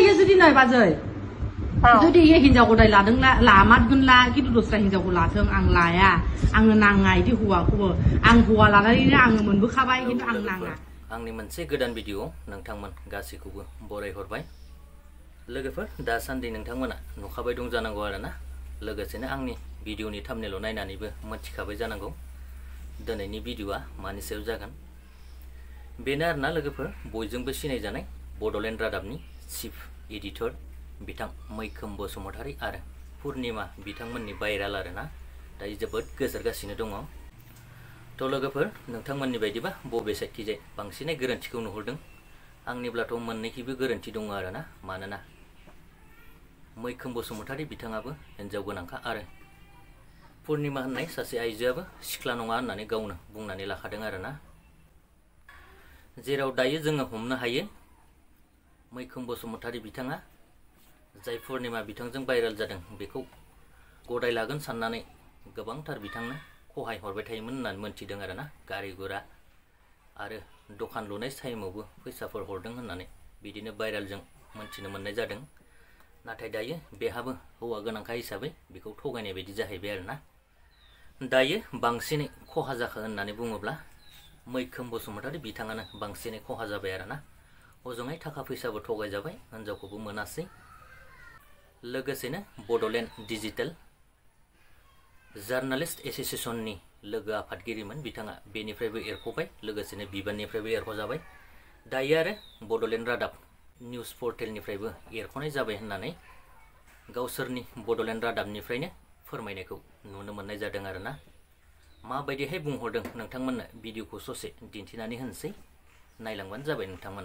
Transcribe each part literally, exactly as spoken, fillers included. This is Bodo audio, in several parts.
ये जुदी नय बाजै जुदी ये हिनजावखौ दाय लादोंला लामादगोनला खिन्थु दस्रा हिनजावखौ लाथों आं लाया आंनो नाङा इदि हौवाखौबो आं हौवा लानानैनो आङो मोनबोखाबाय खिन्थु आं नाङा आंनि मोनसे गोदान भिडिअ नोंथांमोन गासैखौबो बरायहरबाय लोगोफोर दासान्दि नोंथांमोना नुखाबाय दं जानांगौ आरोना लोगोसेनो आंनि भिडिअनि थाम्बनेइल नायनानैबो मोनथिखाबाय जानांगौ दिनैनि भिडिअआ मानि सायाव जागोन बेनो आरोना लोगोफोर बयजोंबो सिनायजानाय बड'लेण्ड रादाबनि चिफ एडिटर बिथां मैखोम बसुमतारी आरो पुर्णिमा बिथांमोननि भाइराल आरोना दायो जोबोद गोसारगासिनो दङ थ' लोगोफोर नोंथांमोननि बायदिबा बबे साइडखिजाय बांसिनै गोरोन्थिखौ नुहुरदों आंनिब्लाथ' मोननैखिबो गोरोन्थि दङ आरोना मानोना मैखोम बसुमतारी बिथाङाबो हिनजाव गोनांखा आरो पुर्णिमा होननाय सासे आइजोआबो सिख्ला नङा होननानै गावनो बुंनानै लाखादों आरोना जेराव दायो जोङो हमनो हायो मैखोम बसुमतारी बिथाङा जाय पुर्णिमा बिथांजों भाइराल जादों बेखौ गदाय लागोन साननानै गोबांथार बिथांनो खहाय हरबाय थायोमोन होननानै मोनथिदों आरोना गारि गुरा आरो दखान लुनाय टाइमावबो फैसाफोर हरदों होननानै बिदिनो भाइरालजों मोनथिनो मोननाय जादों नाथाय दायो बेहाबो हौवा गोनांखा हिसाबै बेखौ थगायनाय बायदि जाहैबाय आरोना दायो बांसिनै खहा जाखो होननानै बुङोब्ला मैखोम बसुमतारी बिथाङानो बांसिनै खहा जाबाय आरोना हजोंहाय थाखा फैसाबो थगायजाबाय हिनजावखौबो मोनासै लोगोसेनो बड'लेण्ड डिजिटेल जार्नालिस्ट एस'सिएशननि लोगो आफादगिरिमोन बिथाङा बेनिफ्रायबो एरख'बाय लोगोसेनो बिबाननिफ्रायबो एरख'जाबाय दायो आरो बड'लेण्ड रादाब निउस पर्टेलनिफ्रायबो एरख'नाय जाबाय होननानै गावसोरनि बड'लेण्ड रादाबनिफ्रायनो फोरमायनायखौ नुनो मोननाय जादों आरोना माबायदिहाय बुंहरदों नोंथांमोननो भिडिअखौ ससे दिन्थिनानै होनोसै नायलांबानो जाबाय नोंथांमोना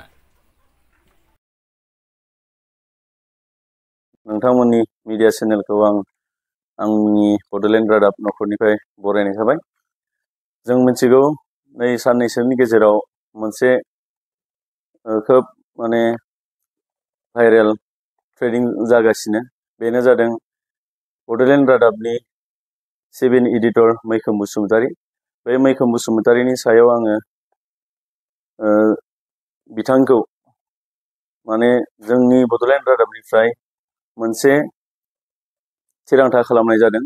नोंथांमोननि मिडिया चेनेलखौ आं आंनि बड'लेण्ड रादाब नखरनिफ्राय बरायनाय थाबाय जों मिथिगौ नै साननैसोनि गेजेराव मोनसे खोब माने भाइरेल ट्रेडिं जागासिनो बेनो जादों बड'लेण्ड रादाबनि चिफ एडिटर मैखोम बसुमतारी बे मैखोम बसुमतारीनि सायाव आङो बिथांखौ माने जोंनि बड'लेण्ड रादाबनिफ्राय मोनसे थिरांथा खालामनाय जादों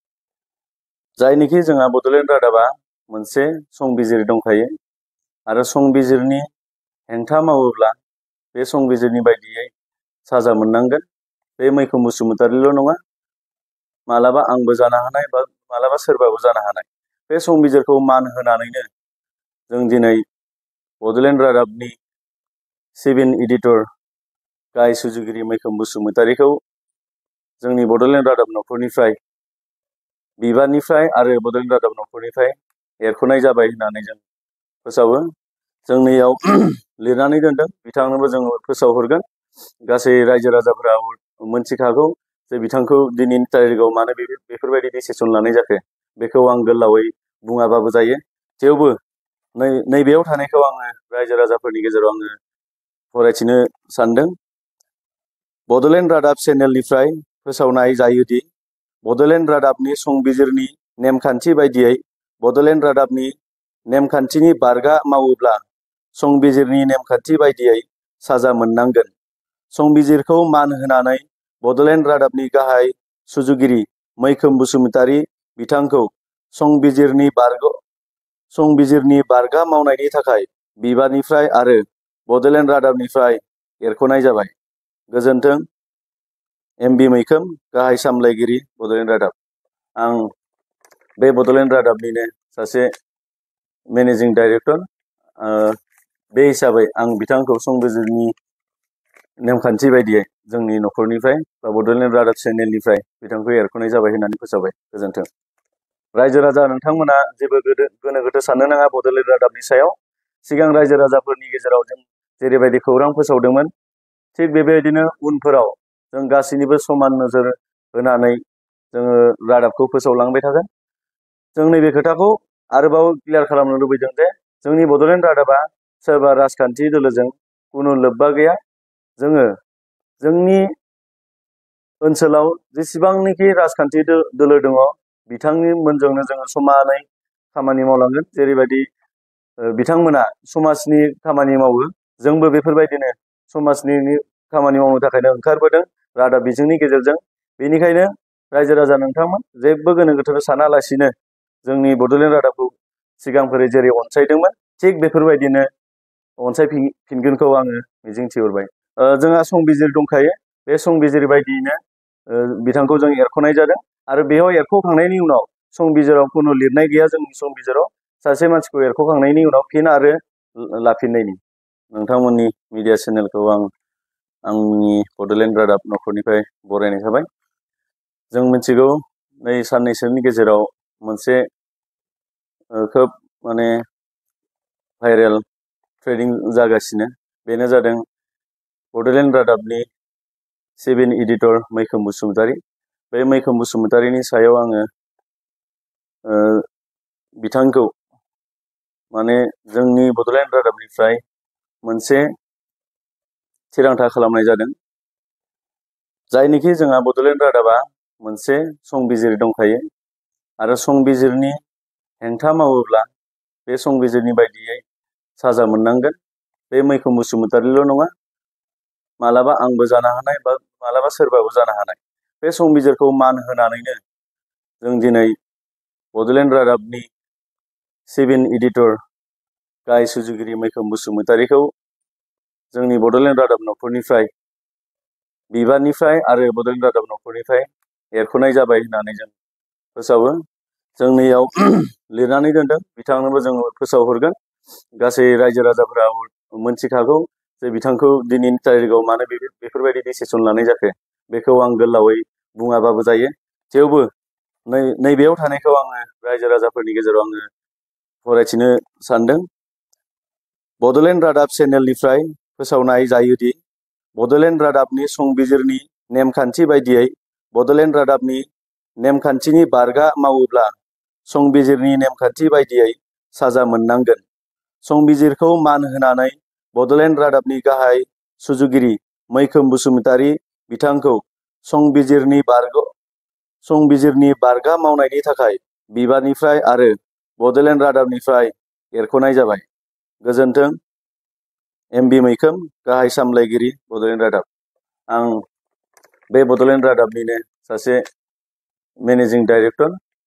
जायनिखि जोंहा बड'लेण्ड रादाबा मोनसे संबिजिर दंखायो आरो संबिजिरनि हेंथा मावोब्ला बे संबिजिरनि बायदियै साजा मोननांगोन बे मैखोम बसुमतारील' नङा मालाबा आंबो जानो हानाय बा मालाबा सोरबाबो जानो हानाय बे संबिजिरखौ मान होनानैनो जों दिनै बड'लेण्ड रादाबनि चिफ एडिटर गाहाय सुजुगिरि मैखोम बसुमतारीखौ जोंनि बड'लेण्ड रादाब नखरनिफ्राय बिबाननिफ्राय आरो बड'लेण्ड रादाब नखरनिफ्राय एरख'नाय जाबाय होननानै जों फोसावो जोंनियाव लिरनानै दोनदों बिथांनोबो जों फोसावहरगोन गासै रायजो राजाफोरा मोनथिखागौ जे बिथांखौ दिनैनि तारिखआव मानो बेफोरबायदि डिसिसन लानाय जाखो बेखौ आं गोलावै बुङाबाबो जायो थेवबो नै नैबेयाव थानायखौ आङो रायजो राजाफोरनि गेजेराव आङो फरायथिनो सानदों बड'लेण्ड रादाब चेनेलनिफ्राय फोसावनाय जायोदि बड'लेण्ड रादाबनि संबिजिरनि नेमखान्थि बायदियै बड'लेण्ड रादाबनि नेमखान्थिनि बारगा मावोब्ला संबिजिरनि नेमखान्थि बायदियै साजा मोननांगोन संबिजिरखौ मान होनानै बड'लेण्ड रादाबनि गाहाय सुजुगिरि मैखोम बसुमतारी बिथांखौ संबिजिरनि बारग संबिजिरनि बारगा मावनायनि थाखाय बिबाननिफ्राय आरो बड'लेण्ड रादाबनिफ्राय एरख'नाय जाबाय गोजोन्थों एम बि मैखोम गाहाय सामलायगिरि बड'लेण्ड रादाब आं बे बड'लेण्ड रादाबनिनो सासे मेनेजिं डाइरेक्टर बे हिसाबै आं बिथांखौ संबिजिरनि नेमखान्थि बायदियै जोंनि नखरनिफ्राय बा बड'लेण्ड रादाब चेनेलनिफ्राय बिथांखौ एरख'नाय जाबाय होननानै फोसावबाय गोजोन्थों रायजो राजा नोंथांमोना जेबो गोनो गोथो साननो नाङा बड'लेण्ड रादाबनि सायाव सिगां रायजो राजाफोरनि गेजेराव जों जेरैबायदि खौरां फोसावदोंमोन थिग बेबायदिनो उनफोराव जों गासैनिबो समान नोजोर होनानै जोङो रादाबखौ फोसावलांबाय थागोन जों नैबे खोथाखौ आरोबाव क्लियार खालामनो लुबैदों जे जोंनि बड'लेण्ड रादाबा सोरबा राजखान्थि दोलोजों कुनु लोब्बा गैया जोङो जोंनि ओनसोलाव जेसेबांनाखि राजखान्थि दोलो दङ बिथांनि मोनजोंनो जोङो समानै खामानि मावलांगोन जेरैबायदि बिथांमोना समाजनि खामानि मावो जोंबो बेफोरबायदिनो समाजनि खामानि मावनो थाखायनो ओंखारबोदों रादाब बिजोंनि गेजेरजों। बेनिखायनो रायजो राजा नोंथांमोन जेबो गोनो गोथो सानालासिनो जोंनि बड'लेण्ड रादाबखौ सिगांफोरै जेरै अनसायदोंमोन थिग बेफोरबायदिनो अनसायफिनगोनखौ आङो मिजिंथिहरबाय। जोंहा संबिजिर दंखायो, बे संबिजिर बायदियैनो बिथांखौ जों एरख'नाय जादों आरो बेयाव एरख'खांनायनि उनाव संबिजिराव खुनु लिरनाय गैया जोंनि संबिजिराव सासे मानसिखौ एरख'खांनायनि उनाव फिन आरो लाफिननायनि। नोंथांमोननि मिडिया चेनेलखौ आं आंनि बड'लेण्ड रादाब नखरनिफ्राय बरायनाय थाबाय। जों मिथिगौ नै साननैसोनि गेजेराव मोनसे खोब माने भाइरेल ट्रेडिं जागासिनो, बेनो जादों बड'लेण्ड रादाबनि सेभेन एडिटर मैखोम बसुमतारी। बे मैखोम बसुमतारीनि सायाव आङो बिथांखौ माने जोंनि बड'लेण्ड रादाबनिफ्राय मोनसे थिरांथा खालामनाय जादों, जायनिखि जोंहा बड'लेण्ड रादाबा मोनसे संबिजिर दंखायो आरो संबिजिरनि हेंथा मावोब्ला बे संबिजिरनि बायदियै साजा मोननांगोन। बे मैखोम बसुमतारील' नङा, मालाबा आंबो जानो हानाय बा मालाबा सोरबाबो जानो हानाय। बे संबिजिरखौ मान होनानैनो जों दिनै बड'लेण्ड रादाबनि सेभेन एडिटर गाहाय सुजुगिरि मैखोम बसुमतारीखौ जोंनि बड'लेण्ड रादाब नखरनिफ्राय बिबाननिफ्राय आरो बड'लेण्ड रादाब नखरनिफ्राय एरख'नाय जाबाय होननानै जों फोसावो। जोंनियाव लिरनानै दोनदों, बिथांनोबो जोङो फोसावहरगोन। गासै रायजो राजाफोरा मोनथिखागौ जे बिथांखौ दिनैनि तारिखआव मानो बेफोरबायदि डिसिसन लानाय जाखो, बेखौ आं गोलावै बुङाबाबो जायो। थेवबो नै नैबेयाव थानायखौ आङो रायजो राजाफोरनि गेजेराव आङो फरायथिनो सानदों। बड'लेण्ड रादाब चेनेलनिफ्राय फोसावनाय जायोदि बड'लेण्ड रादाबनि संबिजिरनि नेमखान्थि बायदियै बड'लेण्ड रादाबनि नेमखान्थिनि बारगा मावोब्ला संबिजिरनि नेमखान्थि बायदियै साजा मोननांगोन। संबिजिरखौ मान होनानै बड'लेण्ड रादाबनि गाहाय सुजुगिरि मैखोम बसुमतारी बिथांखौ संबिजिरनि बारग संबिजिरनि बारगा मावनायनि थाखाय बिबाननिफ्राय आरो बड'लेण्ड रादाबनिफ्राय एरख'नाय जाबाय। गोजोन्थों। एम बि मैखोम, गाहाय सामलायगिरि बड'लेण्ड रादाब। आं बे बड'लेण्ड रादाबनिनो सासे मेनेजिं डाइरेक्टर।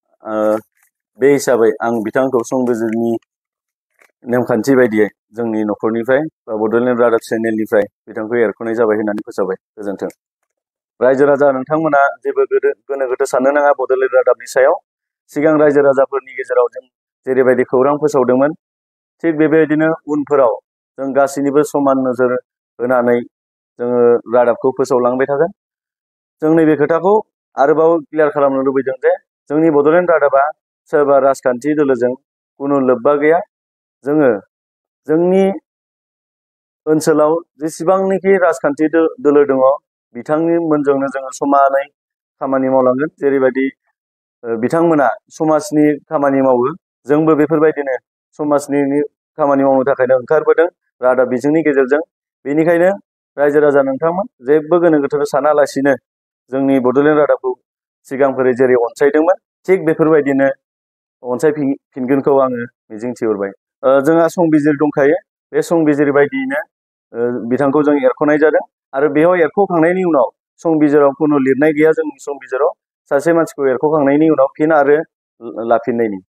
बे हिसाबै आं बिथांखौ संबिजिरनि नेमखान्थि बायदियै जोंनि नखरनिफ्राय बा बड'लेण्ड रादाब चेनेलनिफ्राय बिथांखौ एरख'नाय जाबाय होननानै फोसावबाय। गोजोन्थों। रायजो राजा नोंथांमोना जेबो गोनो गोथो साननो नाङा बड'लेण्ड रादाबनि सायाव। सिगां रायजो राजाफोरनि गेजेराव जों जेरैबायदि खौरां फोसावदोंमोन, थिग बेबायदिनो उनफोराव जों गासैनिबो समान नोजोर होनानै जोङो रादाबखौ फोसावलांबाय थागोन। जों नैबे खोथाखौ आरोबाव क्लियार खालामनो लुबैदों जे जोंनि बड'लेण्ड रादाबा सोरबा राजखान्थि दोलोजों खुनु लोब्बा गैया। जोङो जोंनि ओनसोलाव जेसेबांनाखि राजखान्थि दोलो दङ बिथांमोनजोंनो जोङो समानै खामानि मावलांगोन। जेरैबायदि बिथांमोना समाजनि खामानि मावो, जोंबो बेफोरबायदिनो समाजनि खामानि मावनो थाखायनो ओंखारबोदों रादाब बिजोंनि गेजेरजों। बेनिखायनो रायजो राजा नोंथांमोन जेबो गोनो गोथो सानालासिनो जोंनि बड'लेण्ड रादाबखौ सिगांफोरै जेरै अनसायदोंमोन थिग बेफोरबायदिनो अनसायफिनगोनखौ आङो मिजिंथिहरबाय। जोंहा संबिजिर दंखायो, बे संबिजिर बायदियैनो बिथांखौ जों एरख'नाय जादों आरो बेयाव एरख'खांनायनि उनाव संबिजिराव खुनु लिरनाय गैया जोंनि संबिजिराव सासे मानसिखौ एरख'खांनायनि उनाव फिन आरो लाफिननायनि।